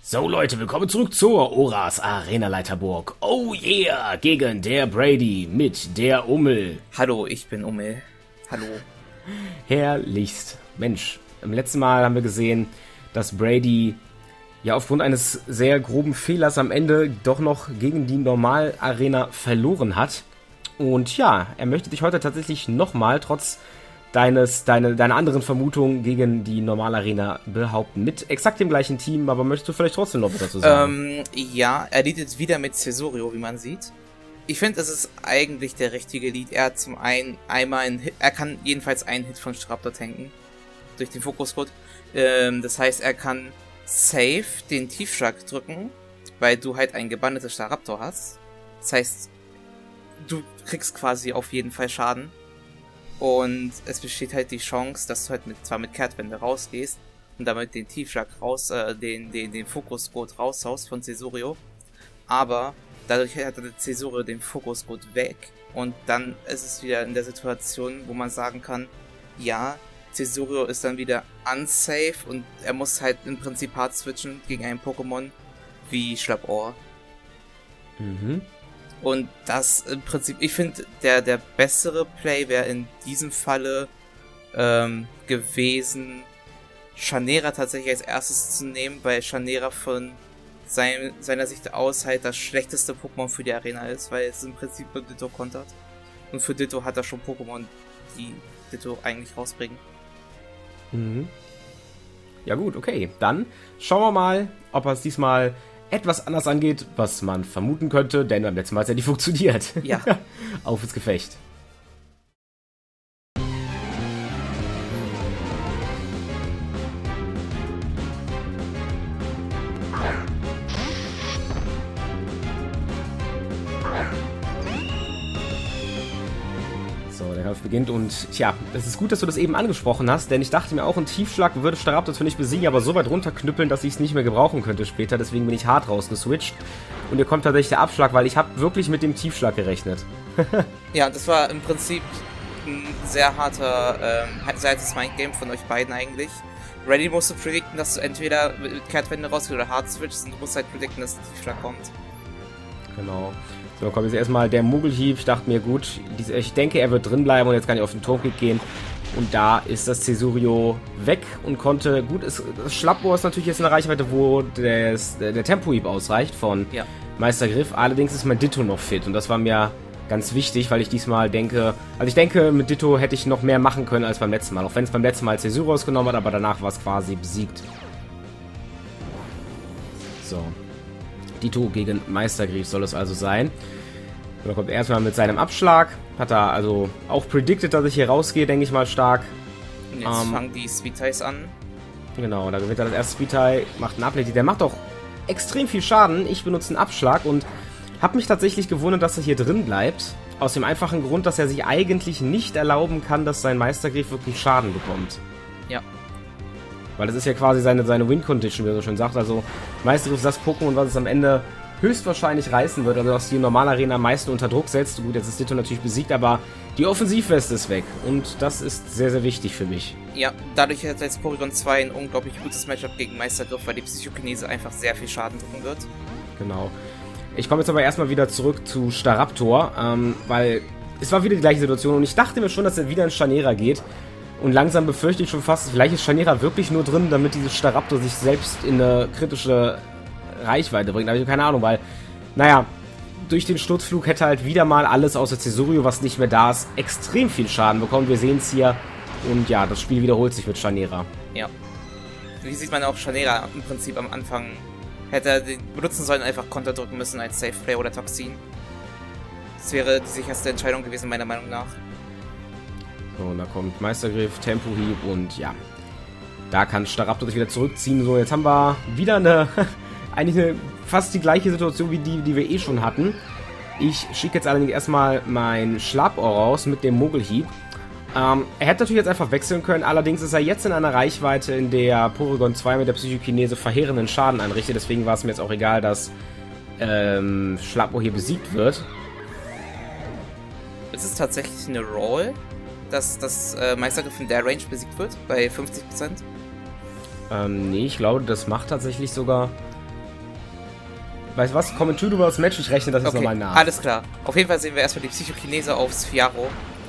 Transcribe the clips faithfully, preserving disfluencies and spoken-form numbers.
So Leute, willkommen zurück zur Oras Arena Leiterburg. Oh yeah, gegen der Brady mit der Ummel. Hallo, ich bin Ummel. Hallo. Herrlichst. Mensch, im letzten Mal haben wir gesehen, dass Brady ja aufgrund eines sehr groben Fehlers am Ende doch noch gegen die Normal-Arena verloren hat. Und ja, er möchte dich heute tatsächlich nochmal, trotz deines, deine, deiner anderen Vermutungen, gegen die Normal-Arena behaupten. Mit exakt dem gleichen Team, aber möchtest du vielleicht trotzdem noch was dazu sagen? Ähm, ja, er leadet jetzt wieder mit Cesurio, wie man sieht. Ich finde, es ist eigentlich der richtige Lead. Er hat zum einen einmal einen Hit, er kann jedenfalls einen Hit von Staraptor tanken. Durch den Fokuscode. Ähm, das heißt, er kann safe den Tiefschlag drücken, weil du halt einen gebanneten Staraptor hast. Das heißt, du kriegst quasi auf jeden Fall Schaden. Und es besteht halt die Chance, dass du halt mit, zwar mit Kehrtwende rausgehst und damit den Tiefschlag raus, äh, den, den, den Fokuscode raushaust von Cesurio. Aber dadurch hat der Cesurio den Fokuscode weg. Und dann ist es wieder in der Situation, wo man sagen kann, ja, Cesurio ist dann wieder unsafe und er muss halt im Prinzip hart switchen gegen einen Pokémon wie Schlappohr. Mhm. Und das im Prinzip, ich finde, der, der bessere Play wäre in diesem Falle ähm, gewesen, Chanera tatsächlich als erstes zu nehmen, weil Chanera von sein, seiner Sicht aus halt das schlechteste Pokémon für die Arena ist, weil es im Prinzip nur Ditto kontert. Und für Ditto hat er schon Pokémon, die Ditto eigentlich rausbringen. Mhm. Ja gut, okay. Dann schauen wir mal, ob er es diesmal etwas anders angeht, was man vermuten könnte, denn beim letzten Mal hat es ja nicht funktioniert. Ja. Auf ins Gefecht. So, der Kampf beginnt und tja, es ist gut, dass du das eben angesprochen hast, denn ich dachte mir auch, ein Tiefschlag würde Staraptor zwar nicht besiegen, aber so weit runterknüppeln, dass ich es nicht mehr gebrauchen könnte später, deswegen bin ich hart rausgeswitcht. Und hier kommt tatsächlich der Abschlag, weil ich habe wirklich mit dem Tiefschlag gerechnet. Ja, das war im Prinzip ein sehr harter, ähm, sehr hartes Mindgame von euch beiden eigentlich. Ready musst du predikten, dass du entweder mit Kehrtwende rausgehst oder hard switchst und du musst halt predikten, dass der Tiefschlag kommt. Genau. So, kommt jetzt erstmal der Muggelhieb. Ich dachte mir, gut, ich denke, er wird drin bleiben und jetzt kann ich auf den Turmkick gehen. Und da ist das Cesurio weg und konnte, gut, es, das Schlappohr ist natürlich jetzt in der Reichweite, wo des, der Tempohieb ausreicht von ja. Meistergriff. Allerdings ist mein Ditto noch fit und das war mir ganz wichtig, weil ich diesmal denke, also ich denke, mit Ditto hätte ich noch mehr machen können als beim letzten Mal. Auch wenn es beim letzten Mal Cesurio ausgenommen hat, aber danach war es quasi besiegt. So. Ditto gegen Meistergriff soll es also sein. Und dann kommt er erstmal mit seinem Abschlag. Hat er also auch predicted, dass ich hier rausgehe, denke ich mal stark. Und jetzt ähm, fangen die Speed-Ties an. Genau, da gewinnt er das erste Speed-Tie, macht einen Uplady. Der macht auch extrem viel Schaden. Ich benutze einen Abschlag und habe mich tatsächlich gewundert, dass er hier drin bleibt. Aus dem einfachen Grund, dass er sich eigentlich nicht erlauben kann, dass sein Meistergriff wirklich Schaden bekommt. Ja. Weil das ist ja quasi seine, seine Win-Condition, wie er so schön sagt. Also Meistergriff ist das Pokémon, was es am Ende höchstwahrscheinlich reißen wird. Also dass die Normalarena am meisten unter Druck setzt. Gut, jetzt ist Ditto natürlich besiegt, aber die Offensivweste ist weg. Und das ist sehr, sehr wichtig für mich. Ja, dadurch hat jetzt Porygon zwei ein unglaublich gutes Matchup gegen Meistergriff, weil die Psychokinese einfach sehr viel Schaden drücken wird. Genau. Ich komme jetzt aber erstmal wieder zurück zu Staraptor, ähm, weil es war wieder die gleiche Situation und ich dachte mir schon, dass er wieder in Chanera geht. Und langsam befürchte ich schon fast, vielleicht ist Chanera wirklich nur drin, damit dieses Staraptor sich selbst in eine kritische Reichweite bringt. Aber ich habe keine Ahnung, weil, naja, durch den Sturzflug hätte halt wieder mal alles außer Cesurio, was nicht mehr da ist, extrem viel Schaden bekommen. Wir sehen es hier. Und ja, das Spiel wiederholt sich mit Chanera. Ja. Wie sieht man auch Chanera im Prinzip am Anfang? Hätte er den benutzen sollen, einfach Konter drücken müssen als Safe Play oder Toxin. Das wäre die sicherste Entscheidung gewesen, meiner Meinung nach. So, und da kommt Meistergriff, Tempohieb und ja, da kann Staraptor sich wieder zurückziehen. So, jetzt haben wir wieder eine, eigentlich eine, fast die gleiche Situation wie die, die wir eh schon hatten. Ich schicke jetzt allerdings erstmal mein Schlappohr raus mit dem Muggelhieb. Ähm, er hätte natürlich jetzt einfach wechseln können, allerdings ist er jetzt in einer Reichweite, in der Porygon zwei mit der Psychokinese verheerenden Schaden anrichtet. Deswegen war es mir jetzt auch egal, dass ähm, Schlappohr hier besiegt wird. Ist es tatsächlich eine Roll, dass das äh, Meistergriff in der Range besiegt wird, bei fünfzig Prozent? Ähm, nee, ich glaube, das macht tatsächlich sogar weißt du was? Kommentier du über das Match, ich rechne das jetzt Okay, nochmal nach. alles klar. Auf jeden Fall sehen wir erstmal die Psychokinese auf Sphero.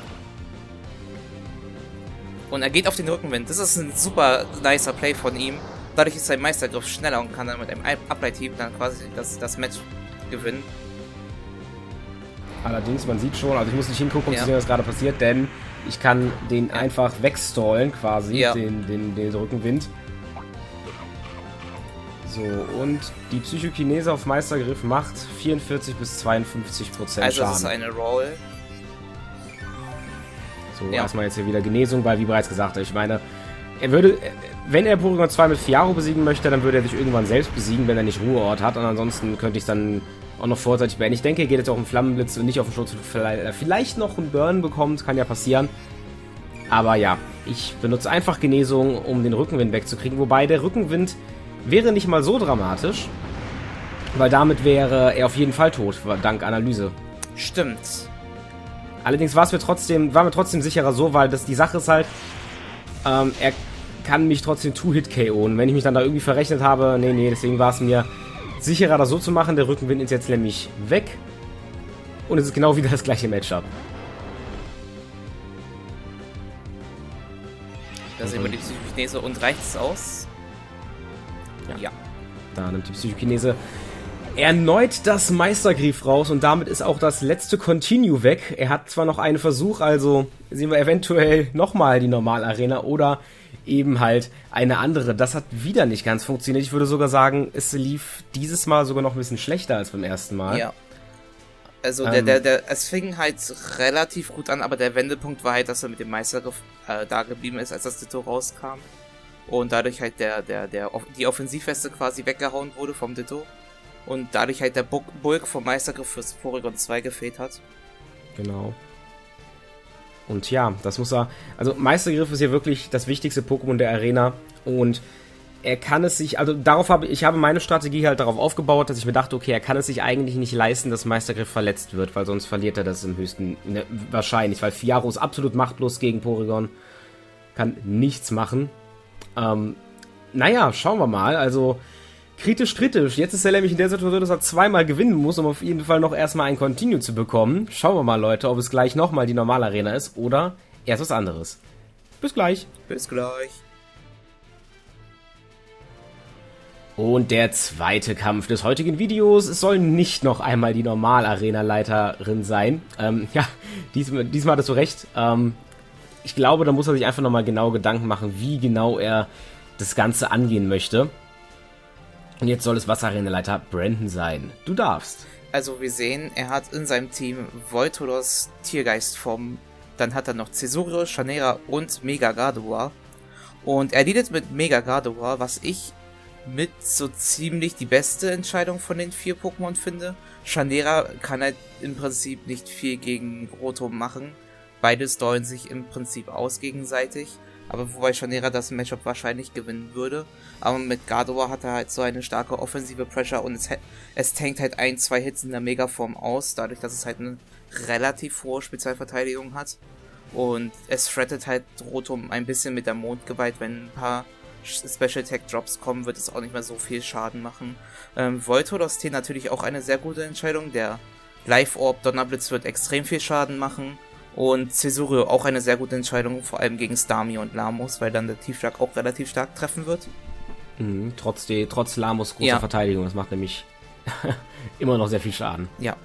Und er geht auf den Rückenwind. Das ist ein super nicer Play von ihm. Dadurch ist sein Meistergriff schneller und kann dann mit einem Upright-Team dann quasi das, das Match gewinnen. Allerdings, man sieht schon, also ich muss nicht hingucken, um ja. zu sehen, was gerade passiert, denn ich kann den ja. einfach wegstallen, quasi, ja. den, den, den Rückenwind. So, und die Psychokinese auf Meistergriff macht vierundvierzig bis zweiundfünfzig Prozent also Schaden. Also das ist eine Roll. So, ja. erstmal jetzt hier wieder Genesung, weil wie bereits gesagt, ich meine, er würde, wenn er Porygon zwei mit Fiaro besiegen möchte, dann würde er sich irgendwann selbst besiegen, wenn er nicht Ruheort hat. Und ansonsten könnte ich es dann auch noch vorzeitig beenden. Ich denke, er geht jetzt auch im Flammenblitz und nicht auf den Schutz. Vielleicht noch einen Burn bekommt, kann ja passieren. Aber ja, ich benutze einfach Genesung, um den Rückenwind wegzukriegen. Wobei der Rückenwind wäre nicht mal so dramatisch, weil damit wäre er auf jeden Fall tot, dank Analyse. Stimmt. Allerdings war es mir trotzdem, war mir trotzdem sicherer so, weil das die Sache ist halt, ähm, er kann mich trotzdem Two-Hit-K O. Und wenn ich mich dann da irgendwie verrechnet habe, nee, nee, deswegen war es mir sicherer, das so zu machen. Der Rückenwind ist jetzt nämlich weg. Und es ist genau wieder das gleiche Matchup. Da sehen wir die Psychokinese und reicht es aus? Ja. ja. Da nimmt die Psychokinese erneut das Meistergriff raus und damit ist auch das letzte Continue weg. Er hat zwar noch einen Versuch, also sehen wir eventuell nochmal die Normalarena oder eben halt eine andere. Das hat wieder nicht ganz funktioniert. Ich würde sogar sagen, es lief dieses Mal sogar noch ein bisschen schlechter als beim ersten Mal. Ja. Also ähm, der, der, der, es fing halt relativ gut an, aber der Wendepunkt war halt, dass er mit dem Meistergriff äh, da geblieben ist, als das Ditto rauskam. Und dadurch halt der, der, der, die Offensivweste quasi weggehauen wurde vom Ditto. Und dadurch halt der Bulk vom Meistergriff fürs Porygon zwei gefehlt hat. Genau. Und ja, das muss er... Also Meistergriff ist ja wirklich das wichtigste Pokémon der Arena. Und er kann es sich... Also darauf habe ich habe meine Strategie halt darauf aufgebaut, dass ich mir dachte, okay, er kann es sich eigentlich nicht leisten, dass Meistergriff verletzt wird, weil sonst verliert er das im höchsten... Ne, wahrscheinlich, weil Fiaro ist absolut machtlos gegen Porygon. Kann nichts machen. Ähm, naja, schauen wir mal. Also... Kritisch, kritisch. Jetzt ist er nämlich in der Situation, dass er zweimal gewinnen muss, um auf jeden Fall noch erstmal ein Continue zu bekommen. Schauen wir mal, Leute, ob es gleich nochmal die Normalarena ist oder erst was anderes. Bis gleich. Bis gleich. Und der zweite Kampf des heutigen Videos. Es soll nicht noch einmal die Normalarena-Leiterin sein. Ähm, ja, diesmal, diesmal hattest du recht. Ähm, ich glaube, da muss er sich einfach nochmal genau Gedanken machen, wie genau er das Ganze angehen möchte. Und jetzt soll es Wasserarena-Leiter Brandon sein. Du darfst. Also wir sehen, er hat in seinem Team Voltodos Tiergeistform, dann hat er noch Cesurios, Chanera und Mega Gardevoir. Und er leadet mit Mega Gardevoir, was ich mit so ziemlich die beste Entscheidung von den vier Pokémon finde. Chanera kann halt im Prinzip nicht viel gegen Rotom machen. Beide steuern sich im Prinzip aus gegenseitig. Aber wobei Chanera das Matchup wahrscheinlich gewinnen würde. Aber mit Gardevoir hat er halt so eine starke offensive Pressure und es, es tankt halt ein, zwei Hits in der Megaform aus, dadurch, dass es halt eine relativ hohe Spezialverteidigung hat. Und es threatet halt Rotom ein bisschen mit der Mondgewalt, wenn ein paar Special Attack Drops kommen, wird es auch nicht mehr so viel Schaden machen. Ähm, Voltodos T natürlich auch eine sehr gute Entscheidung. Der Life Orb Donnerblitz wird extrem viel Schaden machen. Und Cesurio auch eine sehr gute Entscheidung, vor allem gegen Starmie und Lamos, weil dann der Tiefschlag auch relativ stark treffen wird. Mhm, trotz, die, trotz Lamos großer ja. Verteidigung, das macht nämlich immer noch sehr viel Schaden. Ja.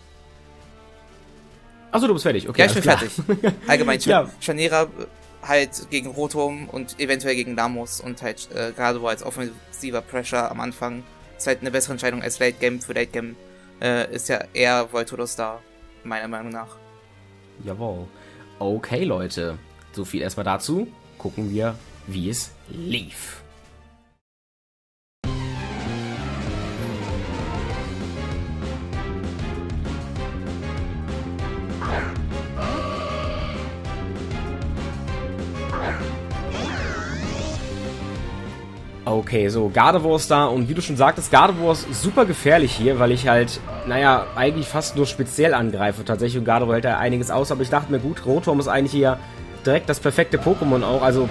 Achso, du bist fertig. Okay, ja, ich bin klar. fertig. Allgemein, ja. Chanera halt gegen Rotom und eventuell gegen Lamos und halt äh, Gardevoir als offensiver Pressure am Anfang ist halt eine bessere Entscheidung als Late Game. Für Late Game äh, ist ja eher Voltodos da, meiner Meinung nach. Jawohl. Okay, Leute. So viel erstmal dazu. Gucken wir, wie es lief. Okay, so, Gardevoir ist da und wie du schon sagtest, Gardevoir ist super gefährlich hier, weil ich halt, naja, eigentlich fast nur speziell angreife. Tatsächlich, und Gardevoir hält da einiges aus, aber ich dachte mir, gut, Rotom ist eigentlich hier direkt das perfekte Pokémon auch, also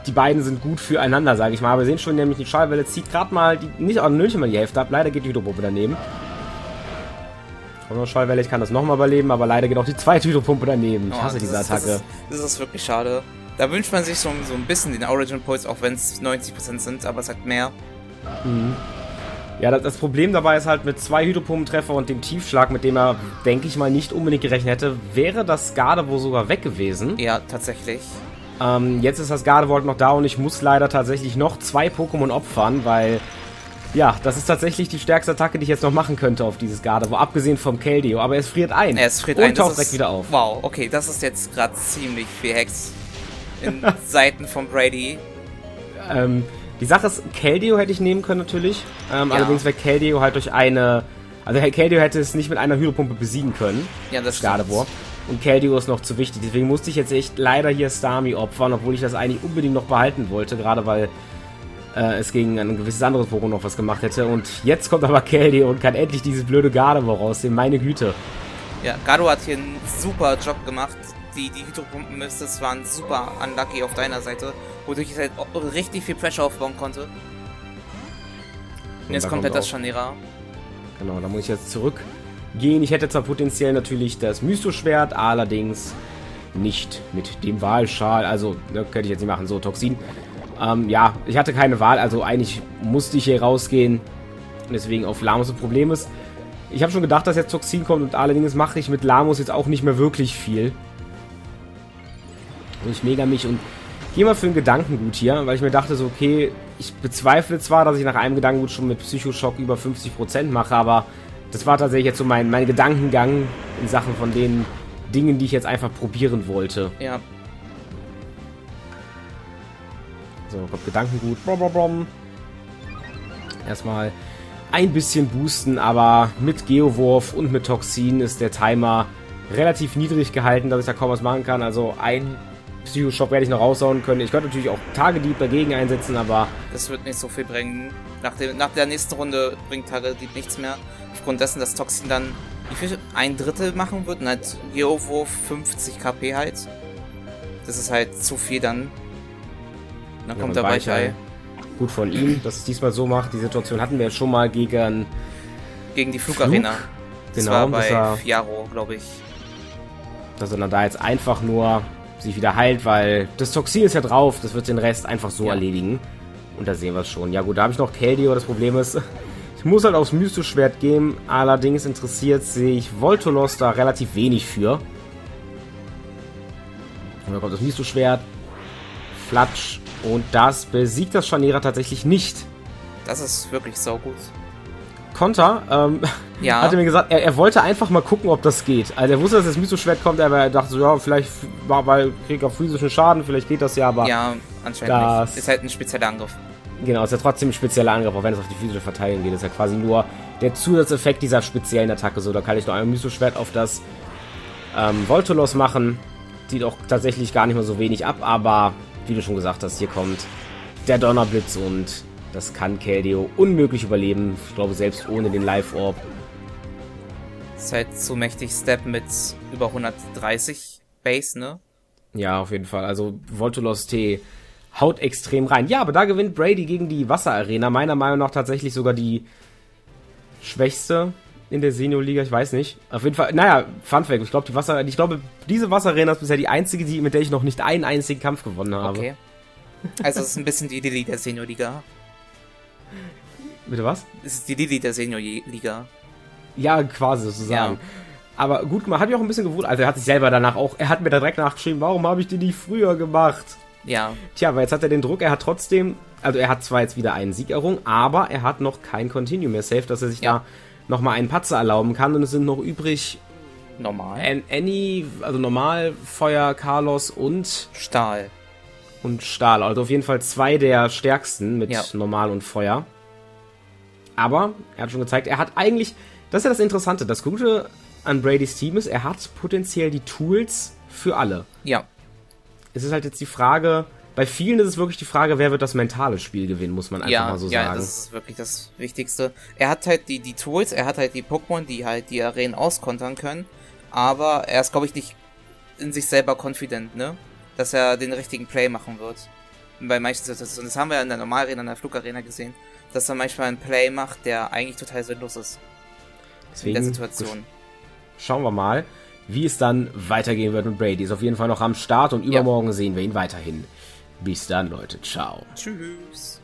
die beiden sind gut füreinander, sage ich mal. Aber wir sehen schon, nämlich die Schallwelle zieht gerade mal, die, nicht, auch nicht mal die Hälfte ab. Leider geht die Hydropumpe daneben. Schallwelle, ich kann das nochmal überleben, aber leider geht auch die zweite Hydropumpe daneben. Ich hasse oh, diese Attacke. Das ist, das ist wirklich schade. Da wünscht man sich so, so ein bisschen den Origin Pulse, auch wenn es neunzig Prozent sind, aber es hat mehr. Mhm. Ja, das, das Problem dabei ist halt, mit zwei Hydropumpentreffer und dem Tiefschlag, mit dem er, denke ich mal, nicht unbedingt gerechnet hätte, wäre das Gardevoir sogar weg gewesen. Ja, tatsächlich. Ähm, jetzt ist das Gardevoir noch da und ich muss leider tatsächlich noch zwei Pokémon opfern, weil... Ja, das ist tatsächlich die stärkste Attacke, die ich jetzt noch machen könnte auf dieses Gardevoir, abgesehen vom Keldeo. Aber es friert ein. Ja, es friert und ein. taucht das direkt ist, wieder auf. Wow, okay, das ist jetzt gerade ziemlich viel Hex in Seiten von Brady. Ähm, die Sache ist, Keldeo hätte ich nehmen können natürlich. Ähm, Ja. Allerdings wäre Keldeo halt durch eine... Also Keldeo hätte es nicht mit einer Hydropumpe besiegen können. Ja, das Gardevoir. Und Keldeo ist noch zu wichtig. Deswegen musste ich jetzt echt leider hier Starmie opfern, obwohl ich das eigentlich unbedingt noch behalten wollte. Gerade weil... es gegen ein gewisses anderes Pokémon noch was gemacht hätte. Und jetzt kommt aber Keldeo und kann endlich dieses blöde Gardevoir rausnehmen. Meine Güte. Ja, Gardevoir hat hier einen super Job gemacht. Die, die Hydropumpen-Mistes waren super unlucky auf deiner Seite, wodurch ich halt auch richtig viel Pressure aufbauen konnte. Und, und jetzt kommt halt das Scharnierer. Genau, da muss ich jetzt zurückgehen. Ich hätte zwar potenziell natürlich das Mysto-Schwert, allerdings nicht mit dem Wahlschal. Also, ne, könnte ich jetzt nicht machen. So, Toxin. Ähm, ja, ich hatte keine Wahl, also eigentlich musste ich hier rausgehen. Deswegen auf Lamos ein Problem ist. Ich habe schon gedacht, dass jetzt Toxin kommt und allerdings mache ich mit Lamos jetzt auch nicht mehr wirklich viel. Und ich mega mich und gehe mal für ein Gedankengut hier, weil ich mir dachte so, okay, ich bezweifle zwar, dass ich nach einem Gedankengut schon mit Psychoschock über fünfzig Prozent mache, aber das war tatsächlich jetzt so mein, mein Gedankengang in Sachen von den Dingen, die ich jetzt einfach probieren wollte. Ja. So, kommt Gedankengut. Erstmal ein bisschen boosten, aber mit Geowurf und mit Toxin ist der Timer relativ niedrig gehalten, dass ich da kaum was machen kann. Also ein Psychoschock werde ich noch raushauen können. Ich könnte natürlich auch Tagedieb dagegen einsetzen, aber... Das wird nicht so viel bringen. Nach, dem, nach der nächsten Runde bringt Tagedieb nichts mehr. Aufgrund dessen, dass Toxin dann wie viel? Ein Drittel machen wird und halt Geowurf fünfzig KP halt. Das ist halt zu viel dann. Dann ja, kommt der Weichei. Gut von ihm, dass es diesmal so macht. Die Situation hatten wir jetzt schon mal gegen... Gegen die Flugarena. Flug? Das genau, war bei er, Fiaro, glaube ich. Dass er dann da jetzt einfach nur sich wieder heilt, weil das Toxin ist ja drauf. Das wird den Rest einfach so ja. erledigen. Und da sehen wir es schon. Ja gut, da habe ich noch Keldeo. Das Problem ist, ich muss halt aufs Mysto-Schwert gehen. Allerdings interessiert sich Voltolos da relativ wenig für. Und da kommt das Mysto-Schwert. Flatsch. Und das besiegt das Scharnierer tatsächlich nicht. Das ist wirklich saugut. Konter, ähm, ja. hat er mir gesagt, er, er wollte einfach mal gucken, ob das geht. Also er wusste, dass das Mysto-Schwert kommt, aber er dachte so, ja, vielleicht war, weil krieg ich auf physischen Schaden, vielleicht geht das ja, aber... Ja, anscheinend das nicht. Ist halt ein spezieller Angriff. Genau, ist ja trotzdem ein spezieller Angriff, auch wenn es auf die physische Verteidigung geht. Das ist ja quasi nur der Zusatzeffekt dieser speziellen Attacke. So, da kann ich noch ein Mysto-Schwert auf das ähm, Voltolos machen. Sieht auch tatsächlich gar nicht mehr so wenig ab, aber wie du schon gesagt hast, hier kommt der Donnerblitz und das kann Keldeo unmöglich überleben. Ich glaube, selbst ohne den Live-Orb. Ist halt zu mächtig Step mit über hundertdreißig Base, ne? Ja, auf jeden Fall. Also Voltolos T haut extrem rein. Ja, aber da gewinnt Brady gegen die Wasserarena. Meiner Meinung nach tatsächlich sogar die schwächste in der Senior-Liga. Ich weiß nicht. Auf jeden Fall, naja, Fun Fact. Ich glaube, die Wasser, ich glaube, diese Wasserarena ist bisher die einzige, die, mit der ich noch nicht einen einzigen Kampf gewonnen habe. Okay. Also es ist ein bisschen die Lilly der Senior-Liga. Bitte was? Es ist die Lilly der Senior-Liga. Ja, quasi sozusagen. Ja. Aber gut gemacht. Hat mich auch ein bisschen gewundert. Also er hat sich selber danach auch, er hat mir da direkt nachgeschrieben, warum habe ich die nicht früher gemacht? Ja. Tja, weil jetzt hat er den Druck, er hat trotzdem, also er hat zwar jetzt wieder einen Sieg errungen, aber er hat noch kein Continue mehr safe, dass er sich ja. da nochmal einen Patzer erlauben kann und es sind noch übrig normal. An Annie, also normal, Feuer, Carlos und Stahl. Und Stahl. Also auf jeden Fall zwei der stärksten mit ja. Normal und Feuer. Aber er hat schon gezeigt, er hat eigentlich, das ist ja das Interessante, das Gute an Bradys Team ist, er hat potenziell die Tools für alle. Ja. Es ist halt jetzt die Frage, bei vielen ist es wirklich die Frage, wer wird das mentale Spiel gewinnen, muss man einfach ja, mal so ja, sagen. Ja, das ist wirklich das Wichtigste. Er hat halt die, die Tools, er hat halt die Pokémon, die halt die Arenen auskontern können, aber er ist, glaube ich, nicht in sich selber confident, ne? Dass er den richtigen Play machen wird. bei manchen Situationen. Das haben wir ja in der Normalarena, in der Flugarena gesehen, dass er manchmal einen Play macht, der eigentlich total sinnlos ist. Deswegen in der Situation. Schauen wir mal, wie es dann weitergehen wird mit Brady. Ist auf jeden Fall noch am Start und übermorgen ja. sehen wir ihn weiterhin. Bis dann, Leute. Ciao. Tschüss.